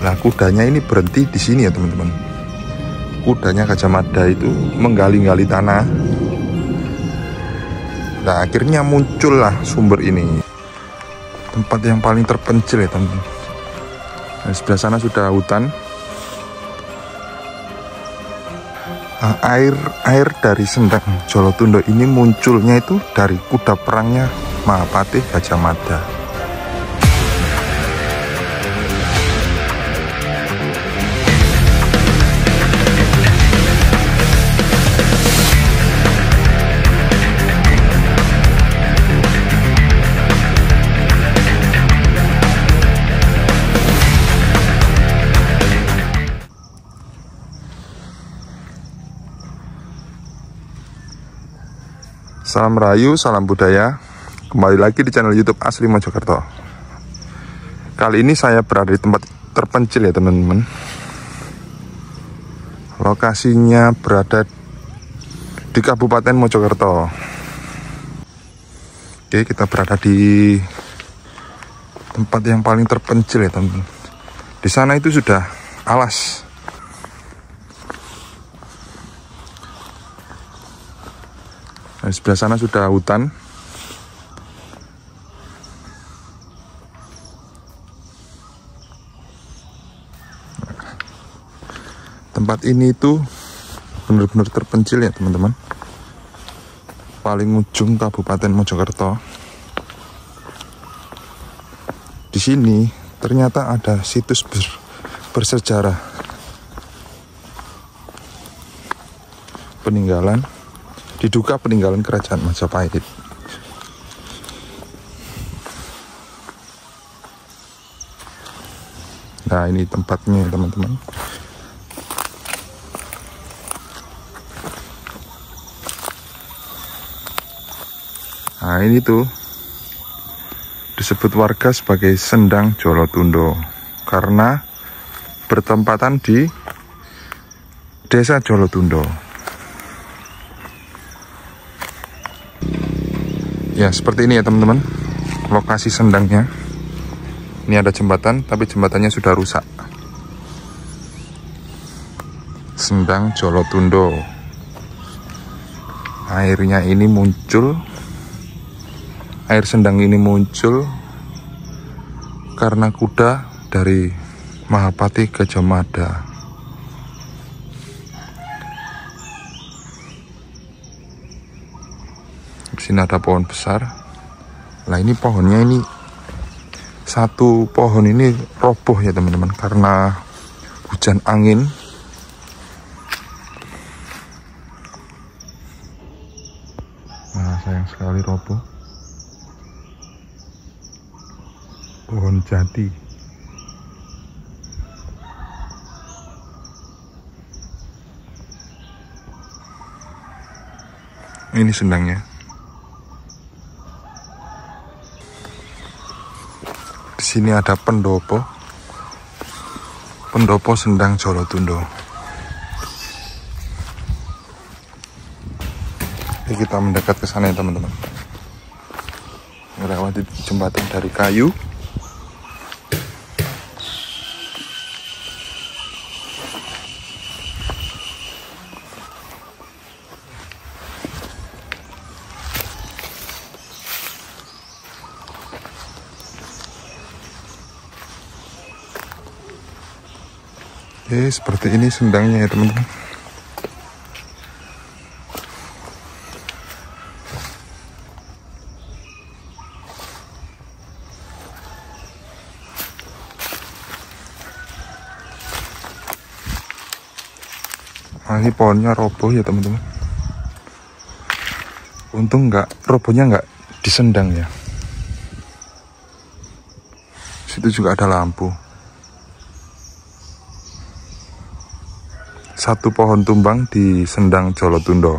Nah, kudanya ini berhenti di sini ya teman-teman. Kudanya Gajah Mada itu menggali-gali tanah. Nah, akhirnya muncullah sumber ini. Tempat yang paling terpencil ya teman-teman. Nah, sebelah sana sudah hutan. Nah, air dari Sendang Jolotundo ini munculnya itu dari kuda perangnya Mahapatih Gajah Mada. Salam Rahayu, salam budaya. Kembali lagi di channel YouTube Asli Mojokerto. Kali ini saya berada di tempat terpencil ya teman-teman. Lokasinya berada di Kabupaten Mojokerto. Oke, kita berada di tempat yang paling terpencil ya teman-teman. Di sana itu sudah alas. Nah, di sebelah sana sudah hutan. Tempat ini itu benar-benar terpencil ya teman-teman. Paling ujung Kabupaten Mojokerto. Di sini ternyata ada situs bersejarah diduga peninggalan kerajaan Majapahit. Nah, ini tempatnya teman-teman. Nah, ini tuh disebut warga sebagai Sendang Jolotundo karena bertempatan di Desa Jolotundo. Ya, seperti ini ya teman-teman lokasi sendangnya. Ini ada jembatan, tapi jembatannya sudah rusak. Sendang Jolotundo. Airnya ini muncul, air sendang ini muncul karena kuda dari Mahapatih Gajah Mada. Di sini ada pohon besar. Nah, ini pohonnya ini satu pohon ini roboh ya teman-teman karena hujan angin. Nah, sayang sekali roboh. Pohon jati. Ini sendangnya. Di sini ada pendopo Sendang Jolotundo. Oke, kita mendekat ke sana ya teman-teman. Melewati jembatan dari kayu. Oke, seperti ini sendangnya ya teman-teman. Nah, ini pohonnya roboh ya teman-teman. Untung robohnya nggak disendang ya. Situ juga ada lampu. Satu pohon tumbang di Sendang Jolotundo.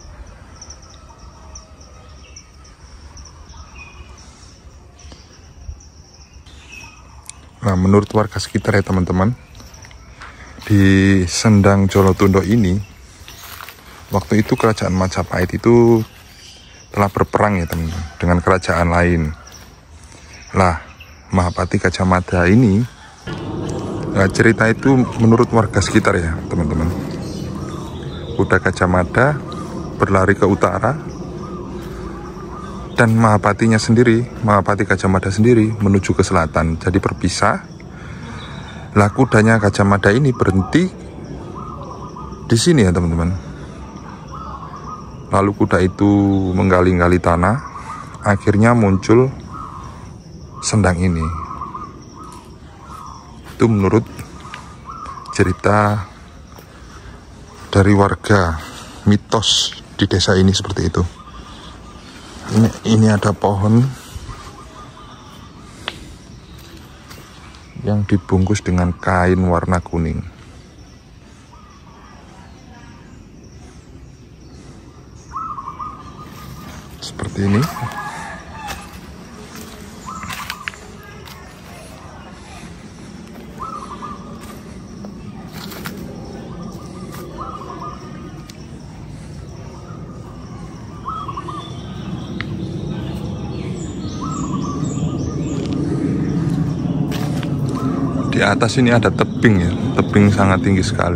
Nah, menurut warga sekitar ya teman-teman, di Sendang Jolotundo ini, waktu itu kerajaan Majapahit itu telah berperang ya teman-teman dengan kerajaan lain. Lah, Mahapatih Gajah Mada ini Nah, cerita itu menurut warga sekitar ya teman-teman. Kuda Gajah Mada berlari ke utara dan Mahapatinya sendiri, Mahapati Gajah Mada sendiri menuju ke selatan. Jadi berpisah. Lah kudanya Gajah Mada ini berhenti di sini ya teman-teman. Lalu kuda itu menggali-gali tanah, akhirnya muncul sendang ini. Itu menurut cerita dari warga, mitos di desa ini seperti itu. Ini ada pohon yang dibungkus dengan kain warna kuning. Seperti ini. Di atas ini ada tebing ya, tebing sangat tinggi sekali.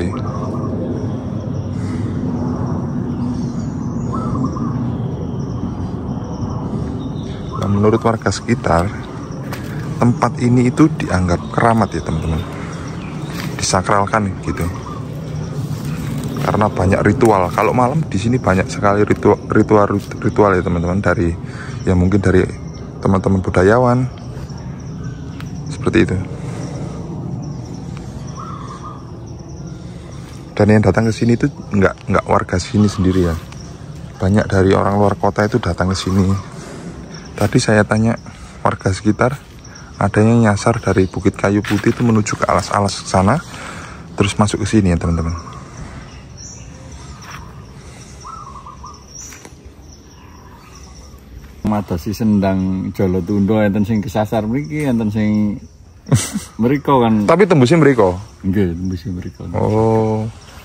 Nah, menurut warga sekitar, tempat ini itu dianggap keramat ya teman-teman, disakralkan gitu. Karena banyak ritual. Kalau malam di sini banyak sekali ritual ya teman-teman, dari ya mungkin dari teman-teman budayawan seperti itu. Dan yang datang ke sini itu nggak warga sini sendiri ya. Banyak dari orang luar kota itu datang ke sini. Tadi saya tanya warga sekitar, adanya nyasar dari Bukit Kayu Putih itu menuju ke alas-alas sana, terus masuk ke sini ya teman-teman. Mata si sendang Jolotundo enten sing kesasar mriki, enten sing mriko kan. Tapi tembusnya mriko. Nggih, tembusnya mriko. Oh.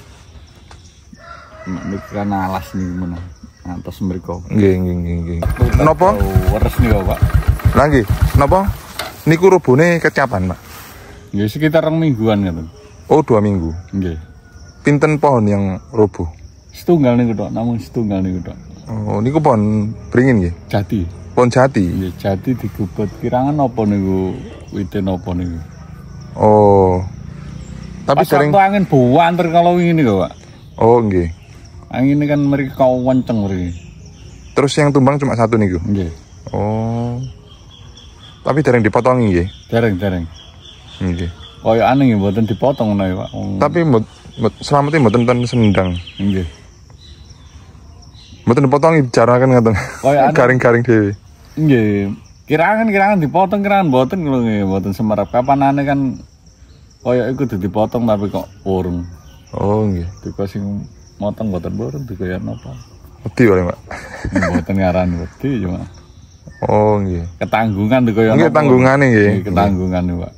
Nek kan alas niku menah. Atas mriko. Nggih. Napa? Weres niku, Pak. Lah nggih, napa? Niku robone kecapan, Pak. Nggih, sekitar 2 mingguan ngoten. Oh, 2 minggu. Nggih. Pinten pohon yang roboh? Setunggal niku tok, namun setunggal niku tok. Oh, niku pohon beringin nggih? Jati. Pohon jati. Nggih, jati digubet kirangan apa niku? Wite napa niku? Oh. Tapi pas sering angin buanter kalau wingi niku, Pak. Oh, nggih. Angin ini kan mereka kenceng mriki. Terus yang tumbang cuma satu niku? Nggih. Oh. Tapi dereng dipotongi nggih? Dereng. Nggih. Kaya aneh nggih mboten dipotong ngono ya, Pak. Tapi selamatnya mboten ten sendang. Nggih. Mboten dipotongi bicarakan ngoten. Garing-garing dhewe. Nggih. Kirangan dipotong, kirangan mboten ngono nggih, mboten semerap. Kapanane kan kaya iku dipotong tapi kok urung. Oh, nggih. Dika sing motong mboten dikoyan apa. Wedi wae, Pak. Mboten ngarani wedi cuma. Oh, nggih. Ketanggungan dikoyan. Nggih, tanggungane nggih. Ketanggungan, Pak.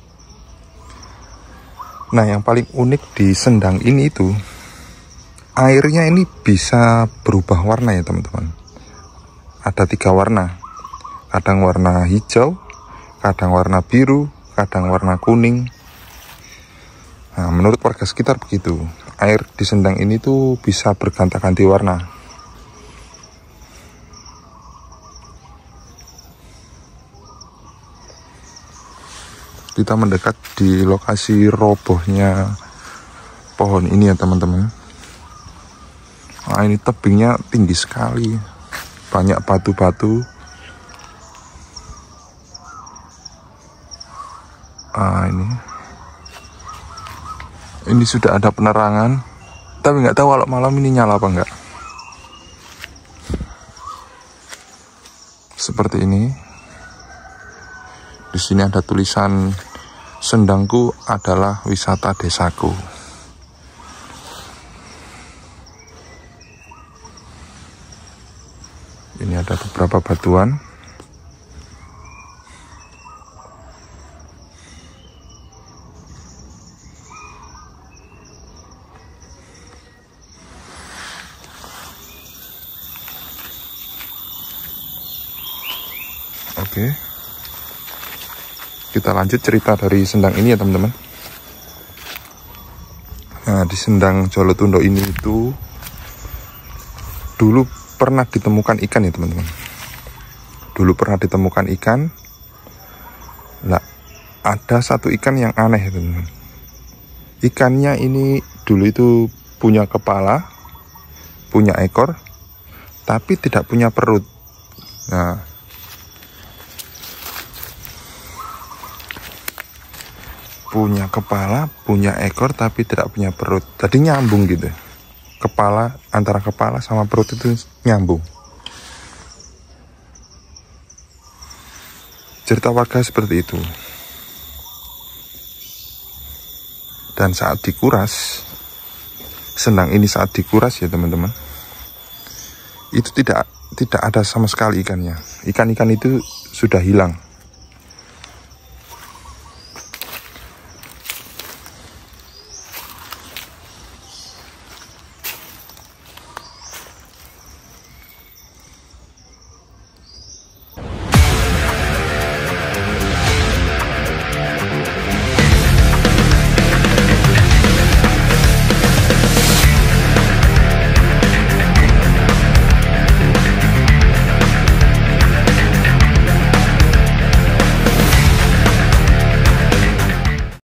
Nah, yang paling unik di sendang ini itu airnya ini bisa berubah warna ya teman-teman. Ada 3 warna. Kadang warna hijau, kadang warna biru, kadang warna kuning. Nah, menurut warga sekitar begitu. Air di sendang ini tuh bisa berganti-ganti warna. Kita mendekat di lokasi robohnya pohon ini ya teman-teman. Nah, ini tebingnya tinggi sekali, banyak batu-batu. Ini sudah ada penerangan, tapi nggak tahu kalau malam ini nyala apa enggak. Seperti ini. Di sini ada tulisan, sendangku adalah wisata desaku. Ini ada beberapa batuan. Oke. Kita lanjut cerita dari sendang ini ya teman-teman. Nah, di Sendang Jolotundo ini itu dulu pernah ditemukan ikan ya teman-teman. Dulu pernah ditemukan ikan. Nah, ada satu ikan yang aneh ya teman-teman. Ikannya ini dulu itu punya kepala, punya ekor, tapi tidak punya perut. Nah, punya kepala, punya ekor, tapi tidak punya perut. Jadi nyambung gitu. Kepala, antara kepala sama perut itu nyambung. Cerita warga seperti itu. Dan saat dikuras, Sendang ini saat dikuras ya teman-teman, itu tidak ada sama sekali ikannya. Ikan-ikan itu sudah hilang.